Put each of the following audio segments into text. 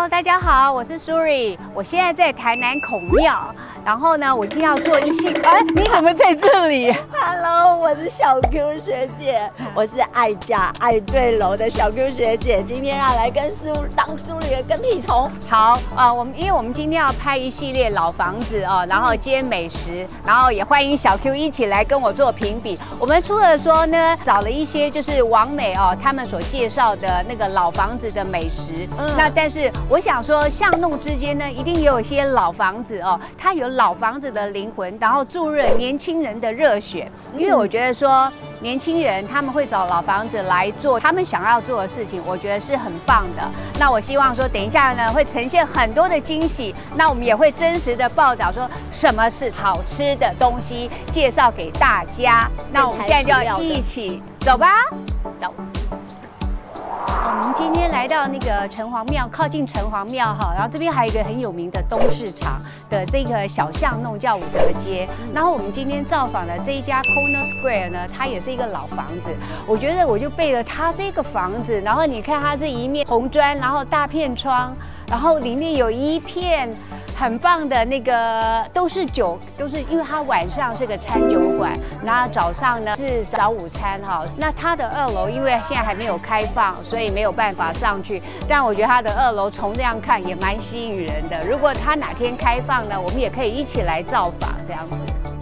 Hello， 大家好，我是 Suri， 我现在在台南孔庙，然后呢，我今天要做一系，你怎么在这里 ？Hello， 我是小 Q 学姐，我是爱家爱对楼的小 Q 学姐，今天要来跟当苏里的跟屁虫。 好因为我们今天要拍一系列老房子哦，然后接美食，然后也欢迎小 Q 一起来跟我做评比。我们除了说呢，找了一些就是网美哦，他们所介绍的那个老房子的美食，那但是我想说，巷弄之间呢，一定也有一些老房子哦，它有老房子的灵魂，然后注入了年轻人的热血。因为我觉得说，年轻人他们会找老房子来做他们想要做的事情，我觉得是很棒的。那我希望说，等一下呢，会呈现很多的惊喜。那我们也会真实的报道说什么是好吃的东西，介绍给大家。那我们现在就要一起走吧，走。我们今天来到那个城隍庙，靠近城隍庙哈，然后这边还有一个很有名的东市场的这个小巷弄叫武德街。然后我们今天造访的这一家 Corner Square 呢，它也是一个老房子。我觉得我就背了它这个房子，然后你看它是一面红砖，然后大片窗，然后里面有一片很棒的那个都是酒，都是因为它晚上是个餐酒馆，然后早上呢是早午餐哈。那它的2楼因为现在还没有开放，所以没有办法上去。但我觉得它的2楼从这样看也蛮吸引人的。如果它哪天开放呢，我们也可以一起来造访这样子。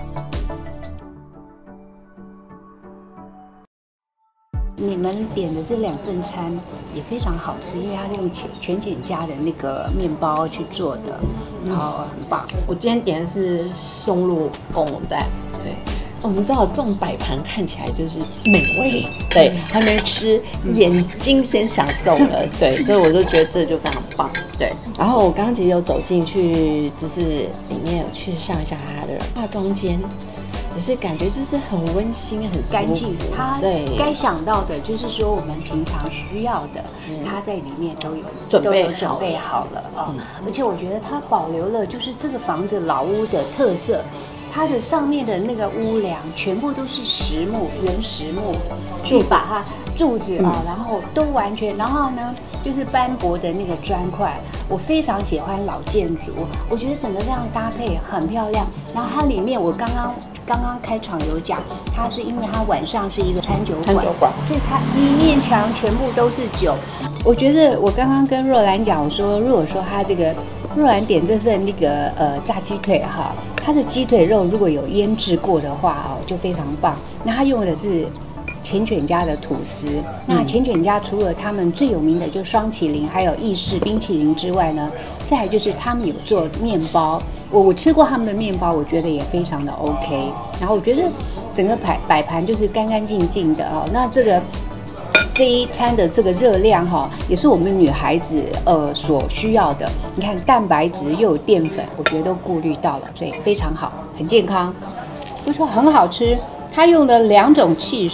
你们点的这2份餐也非常好吃，因为它用全简家的那个面包去做的，然后很棒。 我今天点的是松露公母蛋，对。我们知道这种摆盘看起来就是美味，对，还没吃，眼睛先享受了，对，所以我就觉得这就非常棒，对。然后我刚刚其实有走进去，就是里面有去上一下它的化妆间。也是感觉就是很温馨、很干净。它对该想到的，就是说我们平常需要的，它在里面都有准备好了啊。而且我觉得它保留了就是这个房子老屋的特色，它的上面的那个屋梁全部都是实木、原实木，去把它柱子啊，然后都完全，然后呢就是斑驳的那个砖块。我非常喜欢老建筑，我觉得整个这样搭配很漂亮。然后它里面我刚刚开场有讲，它是因为它晚上是一个餐酒馆，所以它一面墙全部都是酒。我觉得我刚刚跟若兰讲，我说如果说它这个若兰点这份那个炸鸡腿哈，它的鸡腿肉如果有腌制过的话哦，就非常棒。那它用的是缱绻家的吐司，那缱绻家除了他们最有名的就双麒麟，还有意式冰淇淋之外呢，再来就是他们有做面包。我吃过他们的面包，我觉得也非常的 OK。然后我觉得整个摆盘就是干干净净的哦。那这一餐的这个热量哈，也是我们女孩子所需要的。你看蛋白质又有淀粉，我觉得都顾虑到了，所以非常好，很健康，不错，很好吃。它用了2种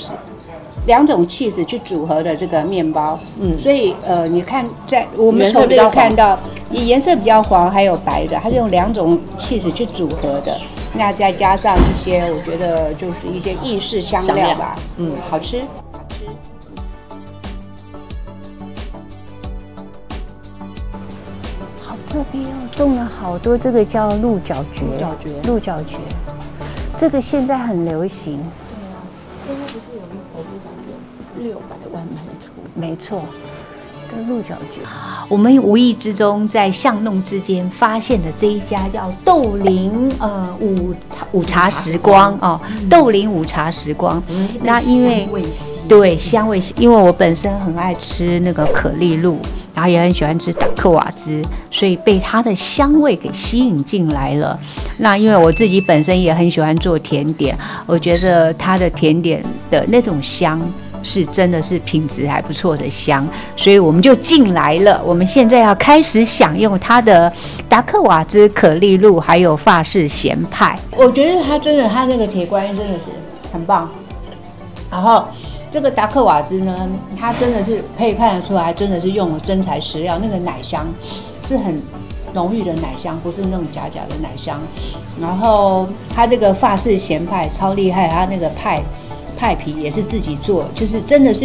cheese去组合的这个面包，所以你看在我们手里看到，颜色比较黄，还有白的，它是用2种cheese去组合的，那再加上一些，我觉得就是一些意式香料吧，好吃。好特别哦，种了好多这个叫鹿角蕨，这个现在很流行。 现在不是有一头鹿角蕨600万卖出？ 没错，这鹿角蕨。我们无意之中在巷弄之间发现的这一家叫豆林午茶时光哦，豆林午茶时光。那因为对香味，因为我本身很爱吃那个可丽露。然后也很喜欢吃达克瓦兹，所以被它的香味给吸引进来了。那因为我自己本身也很喜欢做甜点，我觉得它的甜点的那种香是真的是品质还不错的香，所以我们就进来了。我们现在要开始享用它的达克瓦兹可丽露，还有法式咸派。我觉得它那个铁观音真的是很棒。然后这个达克瓦兹呢，它真的是可以看得出来，真的是用了真材实料，那个奶香是很浓郁的奶香，不是那种假的奶香。然后它这个法式咸派超厉害，它那个派皮也是自己做，就是真的是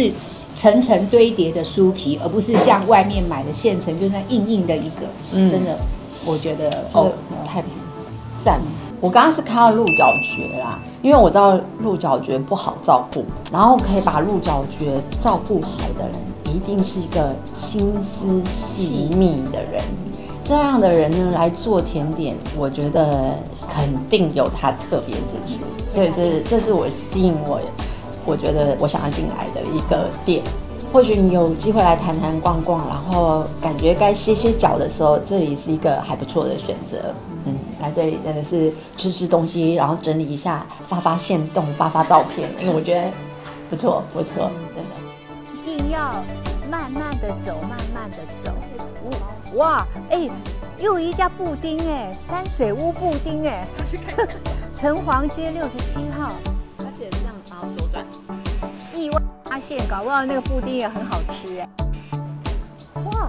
层层堆叠的酥皮，而不是像外面买的现成，就是那硬硬的一个。真的，我觉得太赞。我刚刚是看到鹿角蕨啦，因为我知道鹿角蕨不好照顾，然后可以把鹿角蕨照顾好的人，一定是一个心思细密的人。这样的人呢来做甜点，我觉得肯定有他特别之处，所以这是我吸引我觉得我想要进来的一个店。或许你有机会来谈谈逛逛，然后感觉该歇歇脚的时候，这里是一个还不错的选择。来这里真的是吃东西，然后整理一下，发限动，发照片，因为我觉得不错，真的。 一定要慢慢的走，慢慢的走。哇，又有一家布丁山水屋布丁城隍街67号， 而且这样然后缩短。 意外发现，搞不好那个布丁也很好吃哇，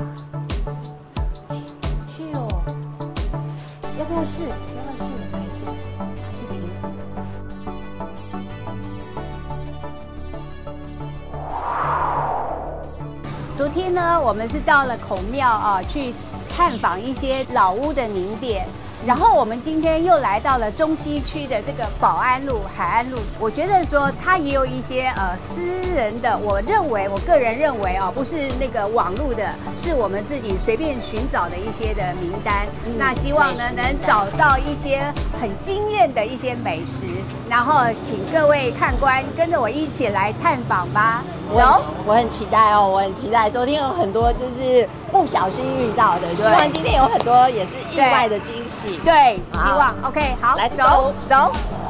去哦，要不要试？来一瓶。昨天呢，我们是到了孔庙去探访一些老屋的名店。然后我们今天又来到了中西区的这个保安路、海岸路。我觉得说它也有一些私人的，我个人认为不是那个网路的，是我们自己随便寻找的一些的名单。那希望呢能找到一些很惊艳的一些美食，然后请各位看官跟着我一起来探访吧。 我很期待我很期待。昨天有很多就是不小心遇到的，希望今天有很多也是意外的惊喜。 对，希望 OK 好， 来走。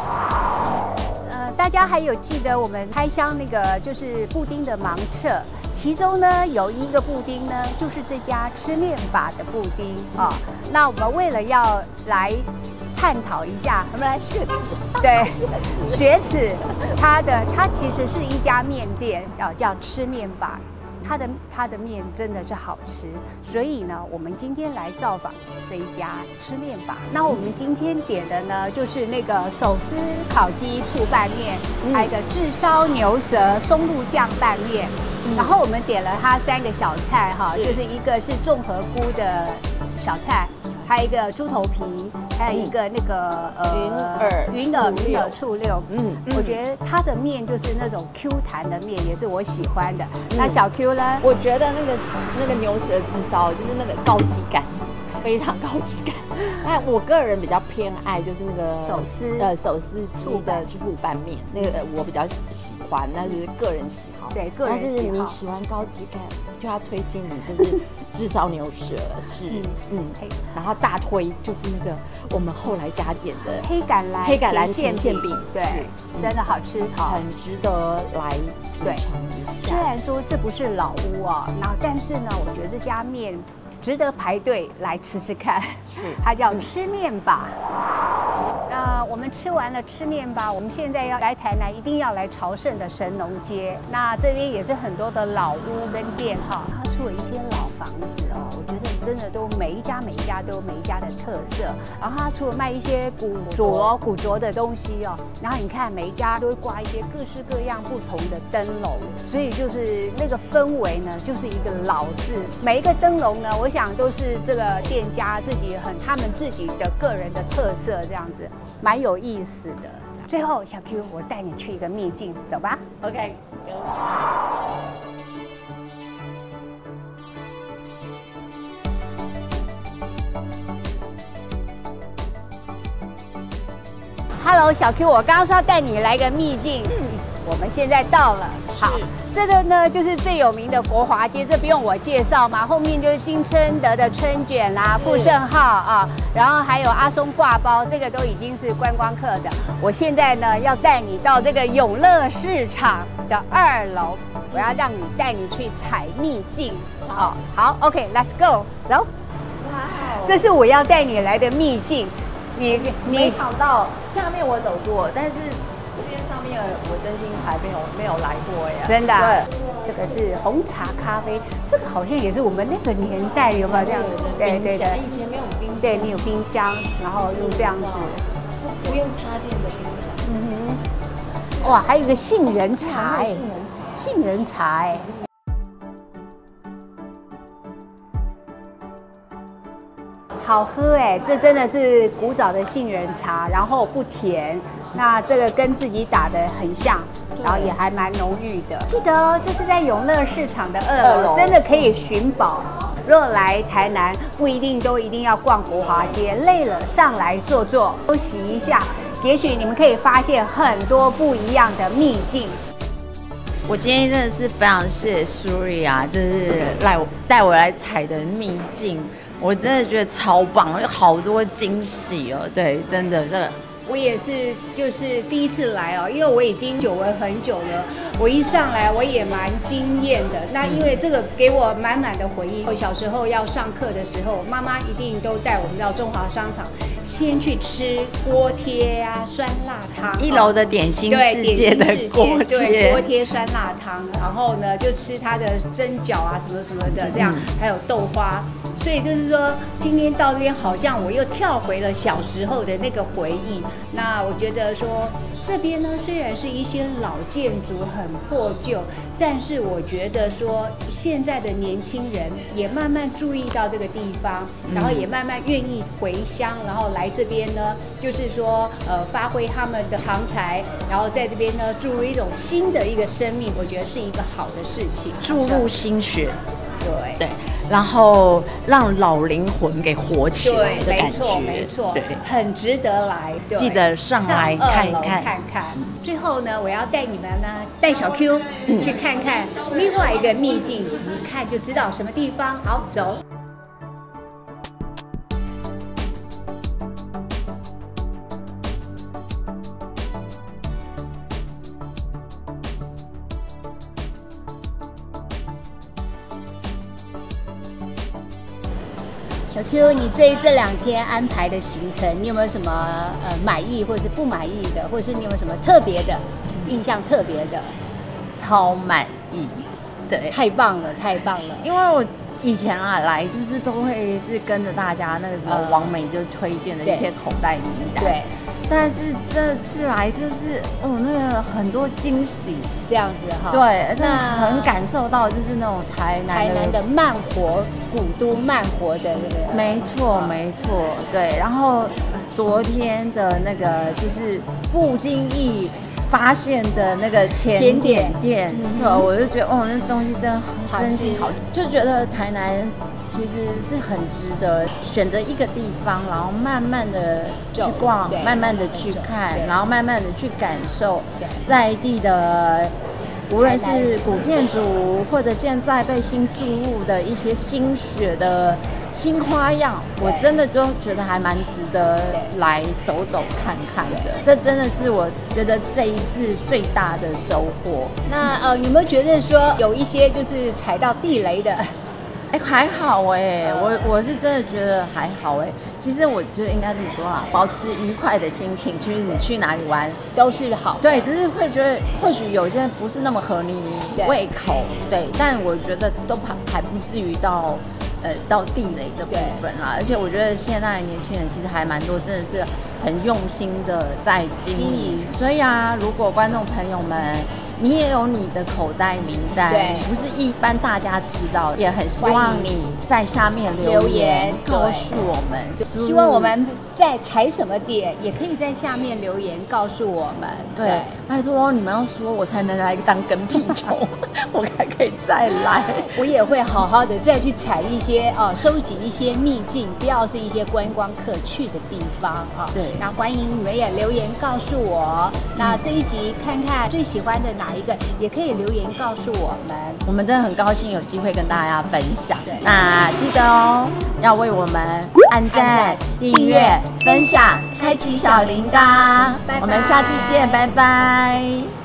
大家还有记得我们开箱那个就是布丁的盲测，其中呢有一个布丁呢就是这家吃面吧的布丁那我们为了要来探讨一下， 我们来学耻，它其实是一家面店叫吃面吧。它的面真的是好吃，所以呢，我们今天来造访这一家吃面吧。那我们今天点的呢，就是那个手撕烤鸡醋拌面，还有一个炙烧牛舌松露酱拌面。然后我们点了它3个小菜就是一个是综合菇的小菜，还有一个猪头皮，还有一个那个云耳醋溜。我觉得它的面就是那种 Q 弹的面，也是我喜欢的。那小 Q 呢？ 我觉得那个牛舌炙烧就是那个高级感，非常高级感。但我个人比较偏爱就是那个手撕鸡的醋拌面，那个我比较喜欢，那是个人喜好。 对，个人喜好。 但是你喜欢高级感，就要推荐你就是炙烧牛舌然后大推就是那个我们后来加点的黑橄榄甜馅饼， 对，真的好吃， 很值得来品尝一下。 虽然说这不是老屋但是呢，我觉得这家面值得排队来吃吃看。它叫吃面吧。我们吃完了吃面吧，我们现在要来台南，一定要来朝圣的神农街。那这边也是很多的老屋跟店它出了一些老房子我觉得真的都每一家都有每一家的特色。然后它除了卖一些古着的东西然后你看每一家都会挂一些各式各样不同的灯笼，所以就是那个氛围呢，就是一个老字。每一个灯笼呢，我想都是这个店家他们自己的个人的特色，这样子蛮有意思的。最后，小 Q， 我带你去一个秘境，走吧。 OK。 Hello， 小 Q， 我刚刚说要带你来个秘境，我们现在到了。好，这个呢就是最有名的国华街，这不用我介绍嘛。后面就是金春德的春卷啦、富盛号然后还有阿松挂包，这个都已经是观光客的。我现在呢要带你到这个永乐市场的2楼，我要让你带你去采秘境。好 ，OK，Let's go， 走。哇，这是我要带你来的秘境。你没想到下面我走过，但是这边上面我真心还没有来过呀。 真的？对，这个是红茶咖啡，这个好像也是我们那个年代有没有这样子？对， 以前没有冰箱。 对，你有冰箱，然后用这样子， 不用插电的冰箱。 哇，还有一个杏仁茶杏仁茶好喝哎，这真的是古早的杏仁茶，然后不甜，那这个跟自己打的很像，然后也还蛮浓郁的。记得哦，这是在永乐市场的2楼，真的可以寻宝。如果来台南，不一定要逛国华街，累了上来坐坐，休息一下，也许你们可以发现很多不一样的秘境。 我今天真的是非常谢谢 Suri 啊，就是带我来踩的秘境，我真的觉得超棒，有好多惊喜哦。对，真的这个。 我也是，就是第一次来哦，因为我已经久违很久了。我一上来我也蛮惊艳的，那因为这个给我满满的回忆。我小时候要上课的时候，妈妈一定都带我们到中华商场，先去吃锅贴啊、酸辣汤。 1楼的点心世界的锅贴， 对，锅贴酸辣汤，然后呢就吃它的蒸饺啊什么什么的，这样还有豆花。所以就是说，今天到这边好像我又跳回了小时候的那个回忆。那我觉得说，这边呢虽然是一些老建筑很破旧，但是我觉得说现在的年轻人也慢慢注意到这个地方，然后也慢慢愿意回乡，然后来这边呢，就是说发挥他们的长才，然后在这边呢注入一种新的一个生命，我觉得是一个好的事情， 注入心血。 对， 然后让老灵魂给活起来的感觉， 没错， 对， 很值得来。 记得上来看一看。 最后呢，我要带你们呢，带小 Q 去看看另外一个秘境，一看就知道什么地方。好，走。小 Q， 你这2天安排的行程，你有没有什么满意或是不满意的，或者是你有没有什么特别的、印象特别的？ 超满意，对， 太棒了，太棒了！ 因为我以前来就是都会是跟着大家那个什么网美就推荐的一些口袋名单， 对。 但是这次来就是那个很多惊喜， 这样子哈。 对，真的很感受到就是那种台南的慢活，古都慢活的那个。 没错，对。然后昨天的那个就是不经意发现的那个甜点店，对，我就觉得那东西真心好，就觉得台南其实是很值得选择一个地方，然后慢慢的去逛，慢慢的去看，然后慢慢的去感受在地的，无论是古建筑或者现在被新注入的一些新血的新花样，我真的就觉得还蛮值得来走走看看的。这真的是我觉得这一次最大的收获。 那有没有觉得说有一些就是踩到地雷的？ 还好我是真的觉得还好其实我觉得应该这么说啦，保持愉快的心情，其实你去哪里玩都是好。 对，只是会觉得或许有些不是那么合你胃口，对，但我觉得都还不至于到地雷的部分啦。而且我觉得现在的年轻人其实还蛮多，真的是很用心的在经营。所以如果观众朋友们，你也有你的口袋名单，不是一般大家知道，也很希望你在下面留言告诉我们。 希望我们在踩什么点，也可以在下面留言告诉我们。 对，拜托你们要说，我才能来当跟屁虫，我还可以再来。 我也会好好的再去踩一些收集一些秘境，不要是一些观光客去的地方对， 那欢迎你们也留言告诉我。那这一集看看最喜欢的哪一个，也可以留言告诉我们。 我们真的很高兴有机会跟大家分享。那记得要为我们按赞、订阅、分享、开启小铃铛。我们下次见，拜拜。